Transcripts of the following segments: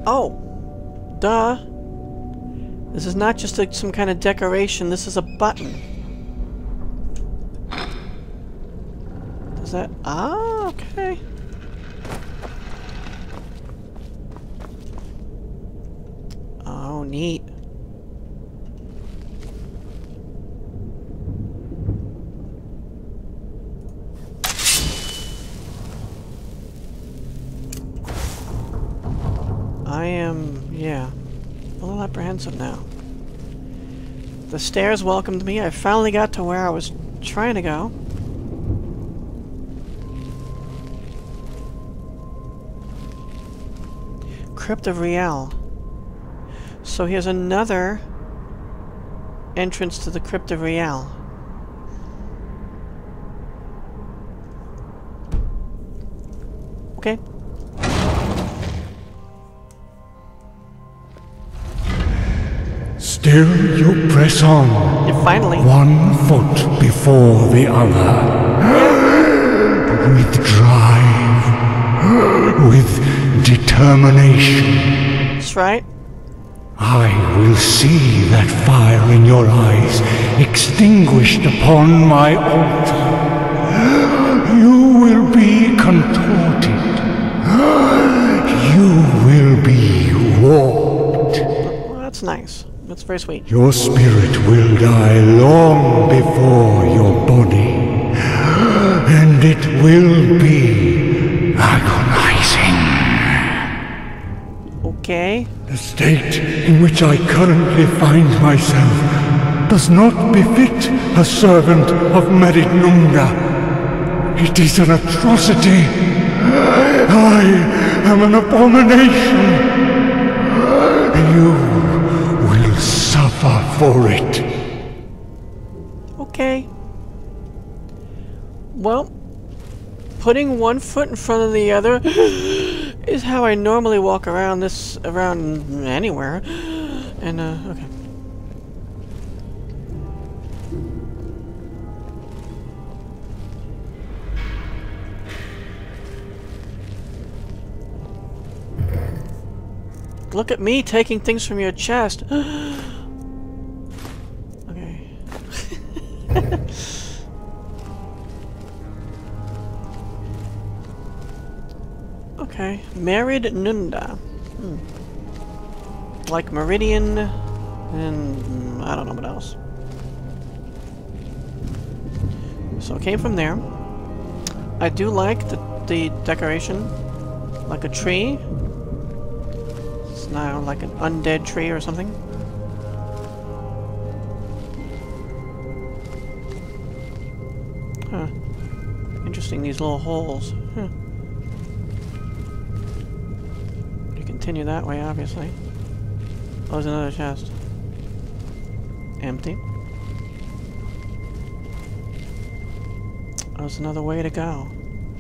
Oh! Duh! This is not just some kind of decoration, this is a button. Does that... Ah, okay. Oh, neat. I am, yeah, a little apprehensive now. The stairs welcomed me. I finally got to where I was trying to go. Crypt of Rielle. So here's another entrance to the Crypt of Rielle. Okay. Still you press on. Yeah, finally. 1 foot before the other. With drive. With determination. That's right. I will see that fire in your eyes extinguished upon my altar. You will be contorted. You will be warped. Well, that's nice. That's very sweet. Your spirit will die long before your body, and it will be agonizing. Okay. The state in which I currently find myself does not befit a servant of Meridnunda. It is an atrocity. I am an abomination. You will suffer for it. Okay. Well, putting 1 foot in front of the other is how I normally walk around anywhere. And, okay. Look at me taking things from your chest. Okay. Okay. Meridnunda. Like Meridian and I don't know what else. So it came from there. I do like the decoration. Like a tree. It's now like an undead tree or something. Huh. Interesting, these little holes. Huh. You continue that way, obviously. Oh, there's another chest. Empty. Oh, there's another way to go.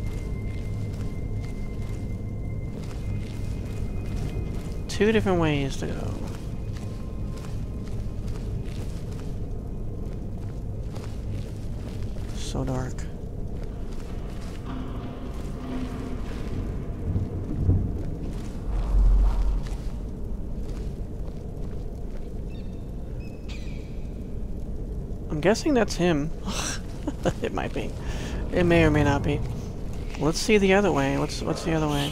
Two different ways to go. So dark. I'm guessing that's him. It might be. It may or may not be. Let's see the other way. What's the other way?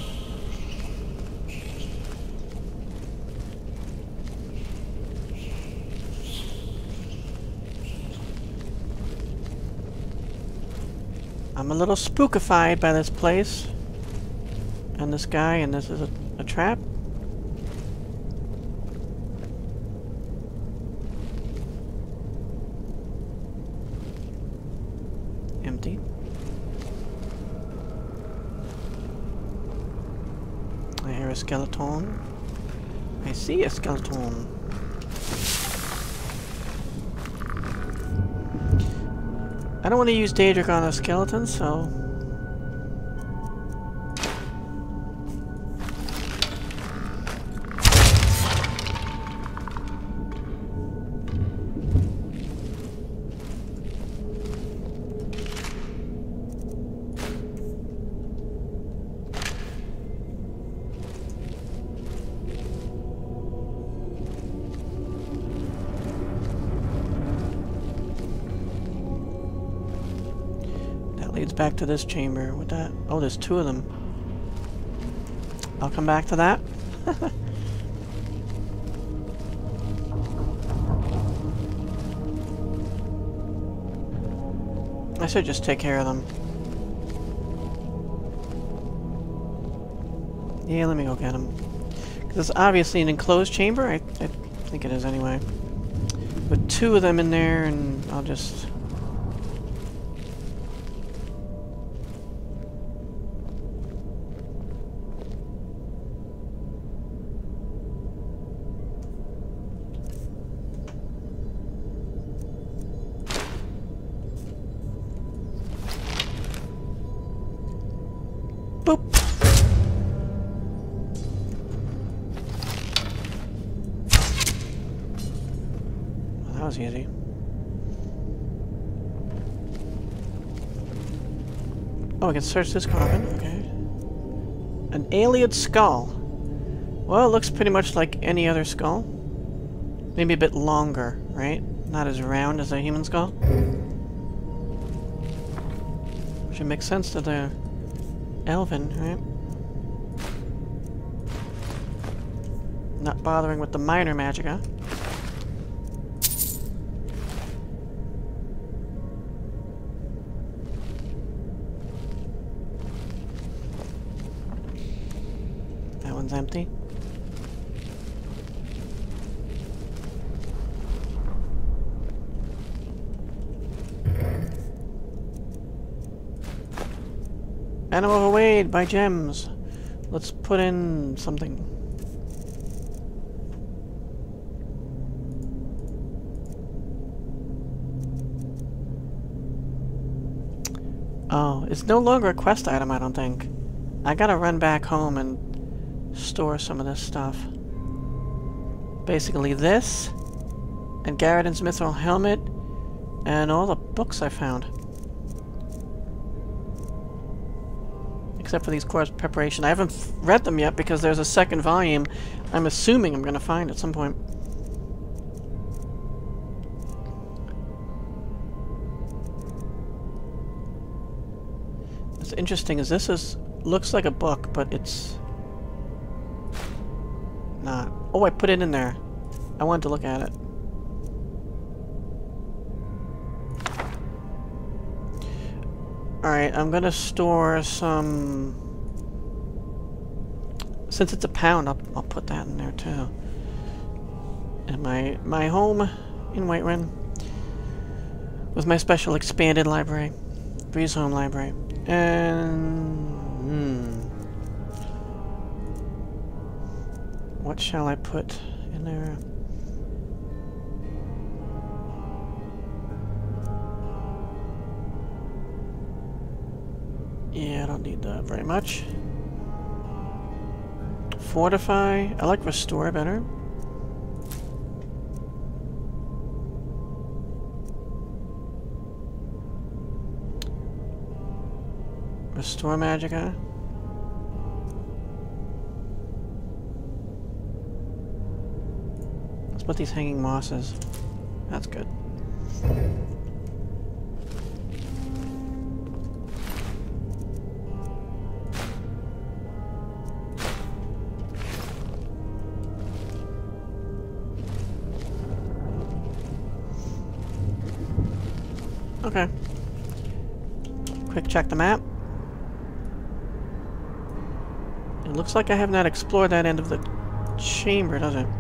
I'm a little spookified by this place. And this guy, and this is a trap. Empty. I hear a skeleton. I see a skeleton. I don't want to use Daedric on a skeleton, so... leads back to this chamber with that. Oh, there's two of them. I'll come back to that. I should just take care of them. Yeah, let me go get them. Because it's obviously an enclosed chamber. I think it is anyway. With two of them in there, and I'll just... Boop! Well, that was easy. Oh, I can search this coffin. Okay. An Ayleid skull. Well, it looks pretty much like any other skull. Maybe a bit longer, right? Not as round as a human skull. Which would make sense to the elven, right? Not bothering with the minor magicka. That one's empty. And I'm overweight by gems. Let's put in something. Oh, it's no longer a quest item, I don't think. I gotta run back home and store some of this stuff. Basically this, and Garridan's mithril helmet, and all the books I found. Except for these course preparation. I haven't read them yet because there's a second volume I'm assuming I'm going to find at some point. What's interesting is this looks like a book, but it's not. Oh, I put it in there. I wanted to look at it. Alright, I'm gonna store some... Since it's a pound, I'll put that in there too. And my home in Whiterun with my special expanded library. Breeze Home Library. And... what shall I put in there? Yeah, I don't need that very much. Fortify. I like Restore better. Restore Magicka. Let's put these hanging mosses. That's good. Okay. Quick check the map. It looks like I have not explored that end of the chamber, does it?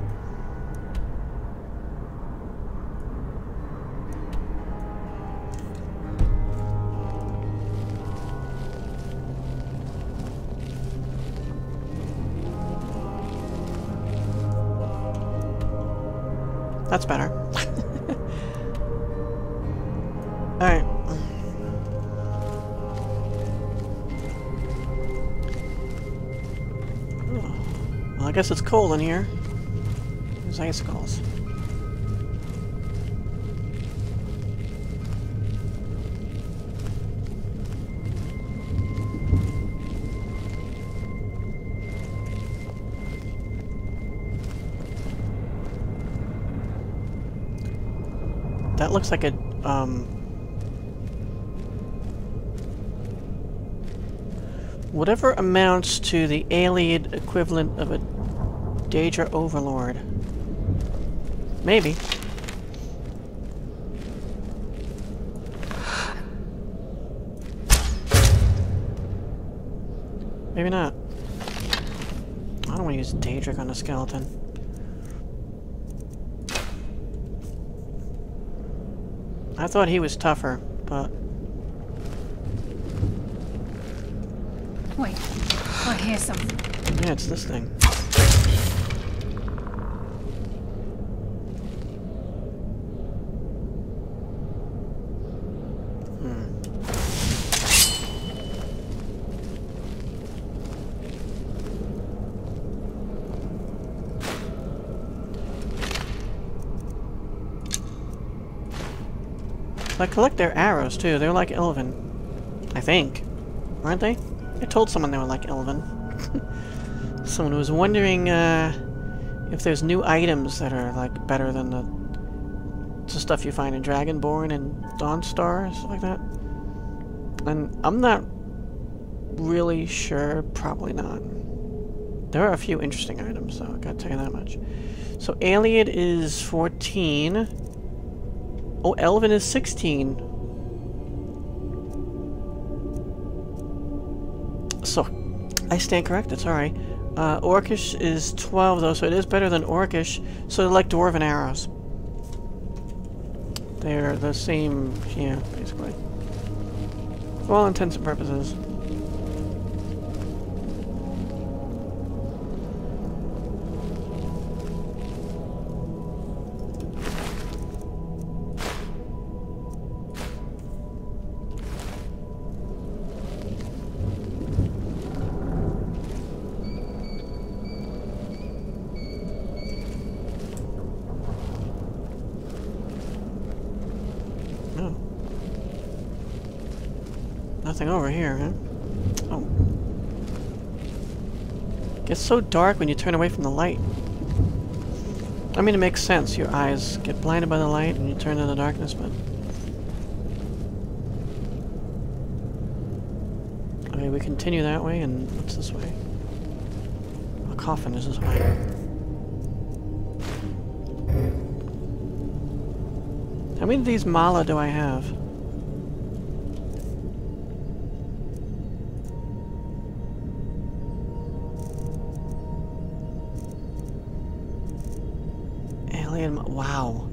That's better. Alright. Well, I guess it's cold in here. There's icicles. That looks like a, Whatever amounts to the Ayleid equivalent of a Daedra Overlord. Maybe. Maybe not. I don't want to use Daedric on a skeleton. I thought he was tougher, but... Wait, I hear something. Yeah, it's this thing. I collect their arrows, too. They're like Elven. I think. Aren't they? I told someone they were like Elven. Someone was wondering if there's new items that are like better than the stuff you find in Dragonborn and Dawnstar, stuff like that. And I'm not really sure. Probably not. There are a few interesting items, though. I gotta tell you that much. So Ayleid is 14. Oh, Elven is 16. So, I stand corrected, sorry. Orcish is 12, though, so it is better than Orcish. So they're like Dwarven arrows. They're the same, yeah, basically. For all intents and purposes. Nothing over here, huh? Oh. Gets so dark when you turn away from the light. I mean, it makes sense. Your eyes get blinded by the light and you turn to the darkness, but... Okay, we continue that way, and what's this way? A coffin is this way. How many of these mala do I have? Wow.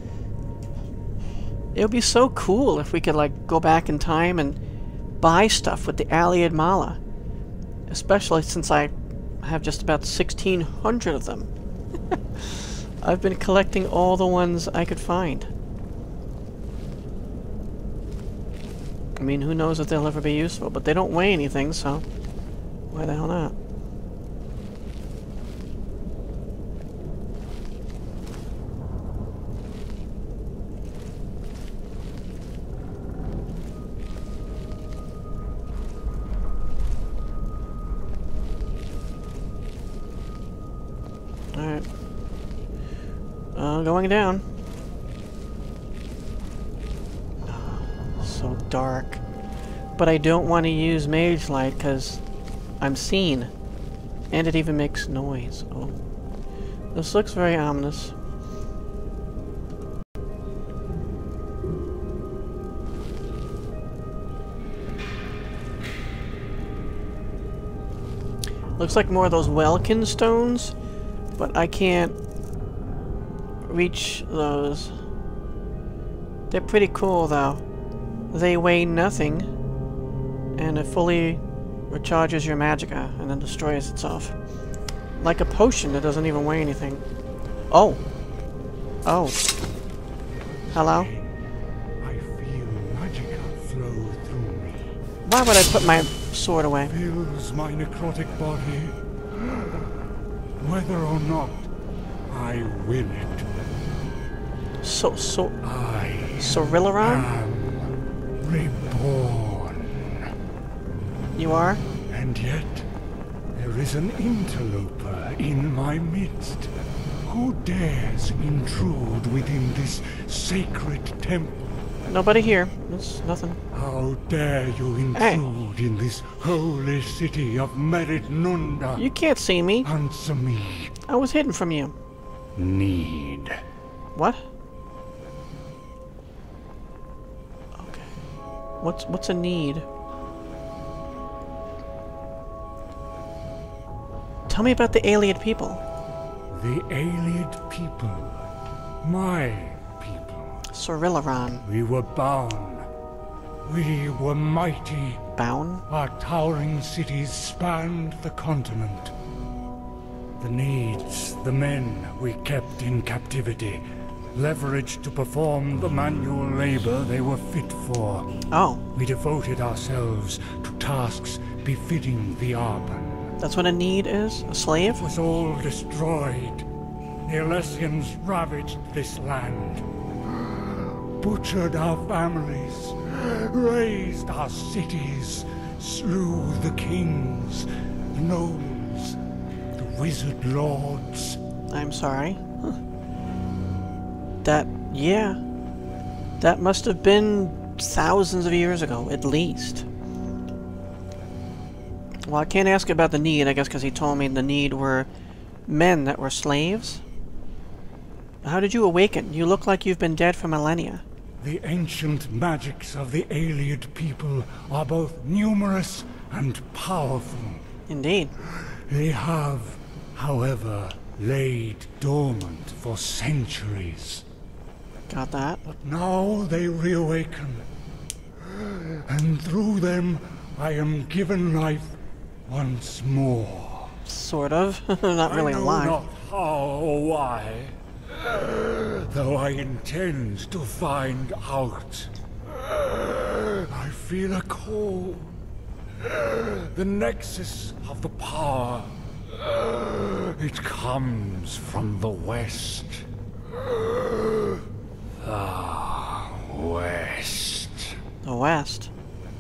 It would be so cool if we could, like, go back in time and buy stuff with the Ayleid Mala. Especially since I have just about 1,600 of them. I've been collecting all the ones I could find. I mean, who knows if they'll ever be useful, but they don't weigh anything, so why the hell not? Alright. Going down. So dark. But I don't want to use Mage Light because I'm seen. And it even makes noise. Oh. This looks very ominous. Looks like more of those Welkin stones, but I can't reach those. They're pretty cool though. They weigh nothing, and it fully recharges your magicka and then destroys itself. Like a potion that doesn't even weigh anything. Oh. Oh. Hello? I feel magicka flow through me. Why would I put my sword away? Fills my necrotic body. Whether or not I will it. Cyrodiil? am reborn. You are? And yet, there is an interloper in my midst. Who dares intrude within this sacred temple? Nobody here. There's nothing. How dare you intrude in this holy city of Merid-Nunda? You can't see me. Answer me. I was hidden from you. Need. What? Okay. What's a need? Tell me about the Ayleid people. The Ayleid people. My people. Cyrodiil. We were bound. We were mighty. Bound? Our towering cities spanned the continent. The needs, the men we kept in captivity, leveraged to perform the manual labor they were fit for. Oh. We devoted ourselves to tasks befitting the Arpan. That's what a need is? A slave? It was all destroyed. The Alessians ravaged this land, butchered our families, razed our cities, slew the kings, the nobles, the wizard lords. I'm sorry. Huh. That must have been thousands of years ago, at least. Well, I can't ask about the need, I guess, because he told me the need were men that were slaves. How did you awaken? You look like you've been dead for millennia. The ancient magics of the Ayleid people are both numerous and powerful. Indeed. They have, however, laid dormant for centuries. Got that. But now they reawaken. And through them, I am given life once more. Sort of. Not really alive. I know not how or why, though I intend to find out. I feel a call. The nexus of the power. It comes from the west. The west. The west.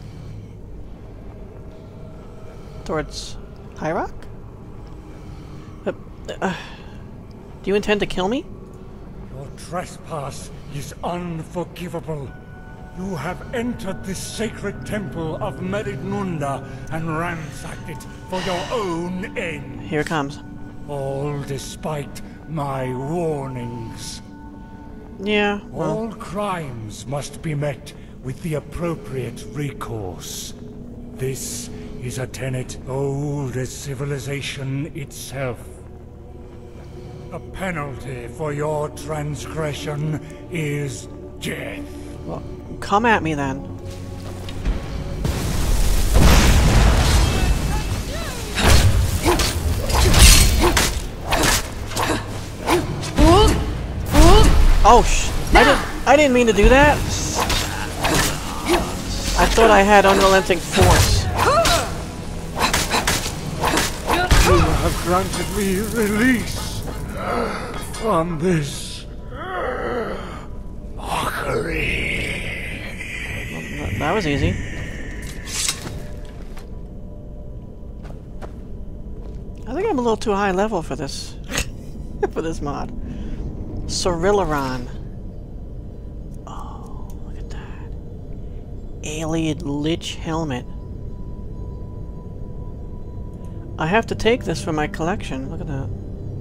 Towards High Rock? Do you intend to kill me? Your trespass is unforgivable. You have entered this sacred temple of Merid-Nunda and ransacked it for your own ends. Here it comes. All despite my warnings. Yeah, well... All crimes must be met with the appropriate recourse. This is a tenet old as civilization itself. A penalty for your transgression is death. Well, come at me then. Oh, I didn't mean to do that. I thought I had unrelenting force. You have granted me release from this mockery. Well, that was easy. I think I'm a little too high level for this for this mod. Cyrodiil. Oh, look at that. Ayleid Lich helmet. I have to take this for my collection. Look at that.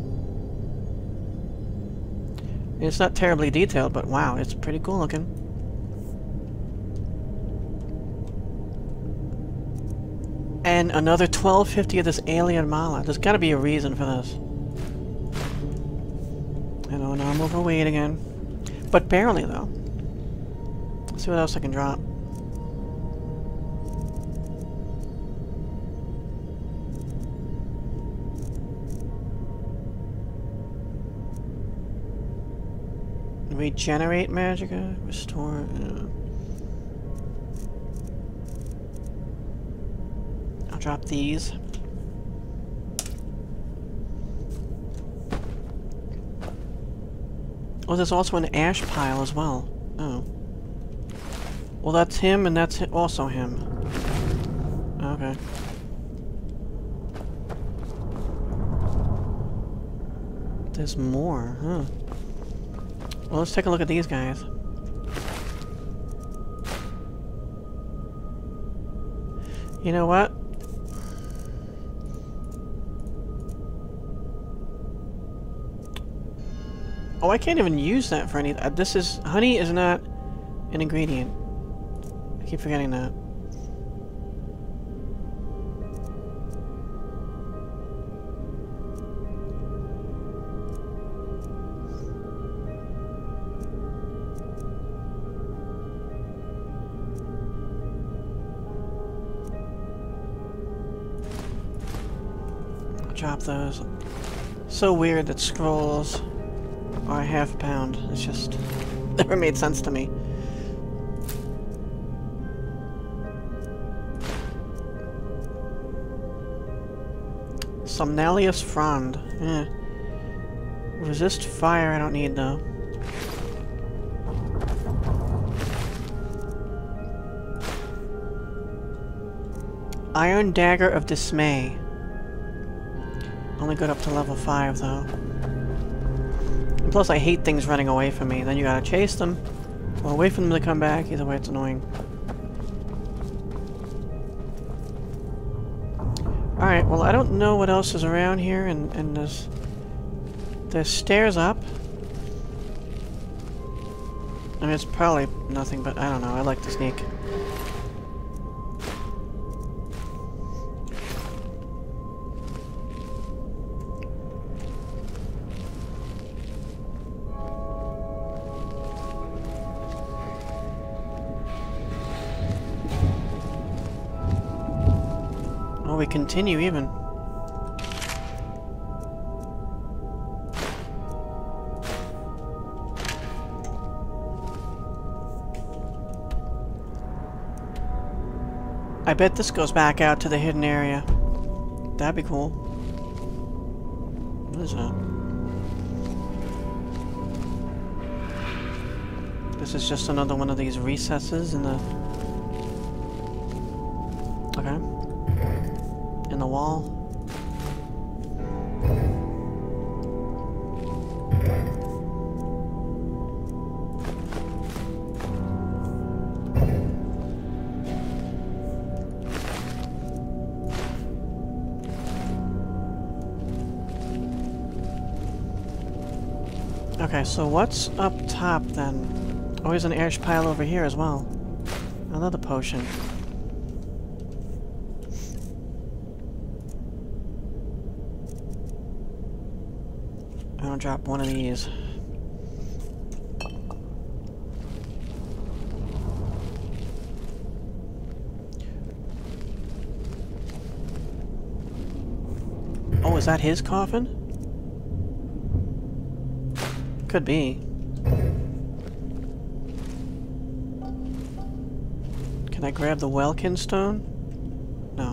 It's not terribly detailed, but wow, it's pretty cool looking. And another 1250 of this alien mala. There's got to be a reason for this. I know, now I'm overweight again. But barely, though. Let's see what else I can drop. Regenerate magicka, restore. I'll drop these. Oh, there's also an ash pile as well. Oh. Well, that's him, and that's also him. Okay. There's more, huh? Well, let's take a look at these guys. You know what? Oh, I can't even use that for anything. This is... honey is not an ingredient. I keep forgetting that. Drop those. So weird that scrolls are half a pound. It's just never made sense to me. Somnalius Frond. Eh. Resist fire I don't need though. Iron Dagger of Dismay. Only good up to level 5, though. And plus, I hate things running away from me. Then you gotta chase them, or wait for them to come back. Either way, it's annoying. Alright, well, I don't know what else is around here, and there's stairs up. I mean, it's probably nothing, but I don't know. I like to sneak. We continue even. I bet this goes back out to the hidden area. That'd be cool. What is that? This is just another one of these recesses in the... okay. In the wall. Okay, so what's up top then? Oh, there's an ash pile over here as well. Another potion. I'm gonna drop one of these. Oh, is that his coffin? Could be. Can I grab the Welkin stone? No.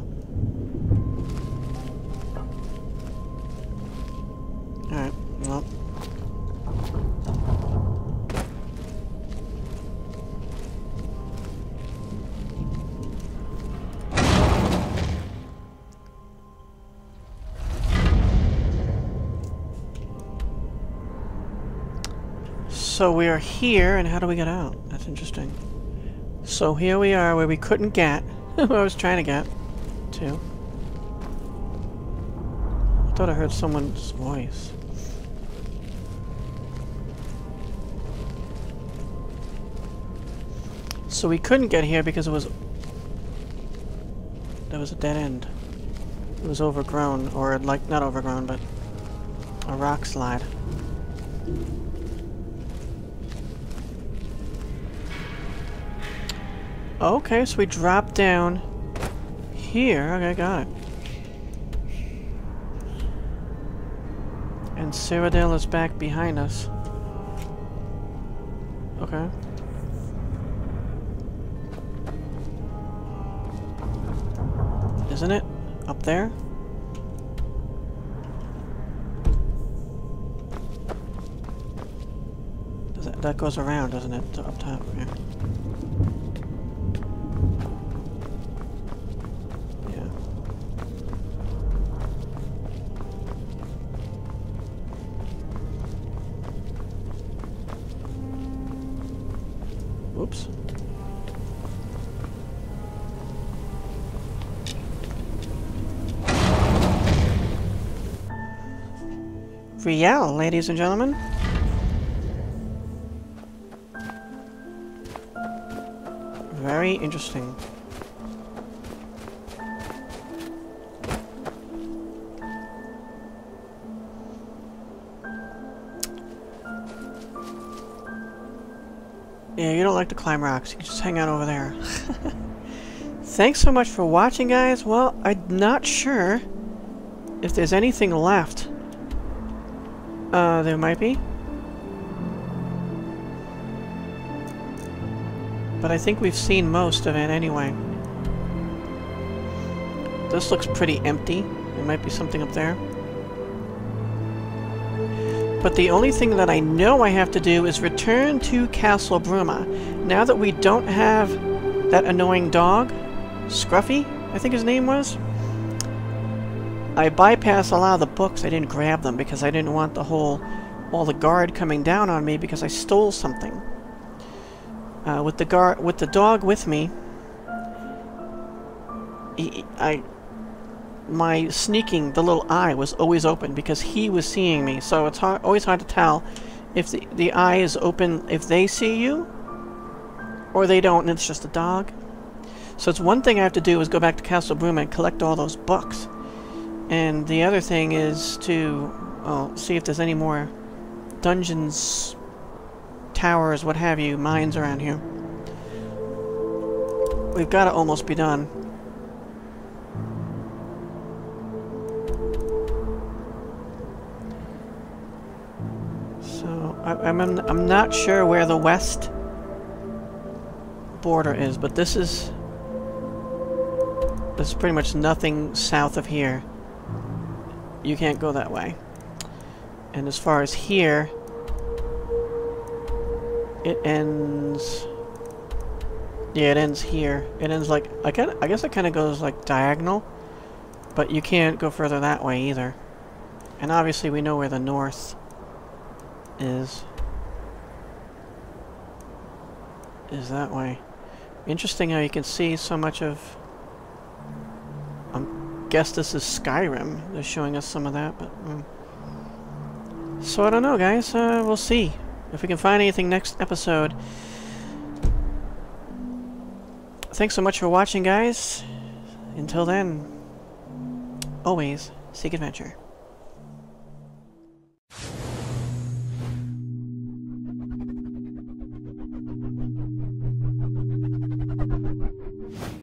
Alright, well. So we are here, and how do we get out? That's interesting. So here we are where we couldn't get, where I was trying to get to. I thought I heard someone's voice. So we couldn't get here because it was... there was a dead end. It was overgrown, or like, not overgrown, but a rock slide. Okay, so we dropped down here. Okay, got it. And Cyrodiil is back behind us. Okay. Isn't it? Up there? That goes around, doesn't it? To up top, yeah. Oops. Rielle, ladies and gentlemen. Very interesting. Yeah, you don't like to climb rocks. You can just hang out over there. Thanks so much for watching, guys. Well, I'm not sure if there's anything left. There might be. But I think we've seen most of it anyway. This looks pretty empty. There might be something up there. But the only thing that I know I have to do is return to Castle Bruma. Now that we don't have that annoying dog, Scruffy, I think his name was, I bypassed a lot of the books. I didn't grab them because I didn't want all the guard coming down on me because I stole something. With the dog with me, my sneaking, the little eye was always open because he was seeing me. So it's always hard to tell if the eye is open if they see you or they don't and it's just a dog. So it's one thing I have to do is go back to Castle Bruma and collect all those books. And the other thing is to see if there's any more dungeons, towers, what have you, mines around here. We've got to almost be done. So I'm not sure where the west border is, but there's pretty much nothing south of here. You can't go that way. And as far as here, it ends... Yeah, it ends here. It ends like... I guess it kind of goes like diagonal, but you can't go further that way either. And obviously we know where the north is that way. Interesting how you can see so much of... I guess this is Skyrim. They're showing us some of that, but... So I don't know, guys. We'll see if we can find anything next episode. Thanks so much for watching, guys. Until then, always seek adventure.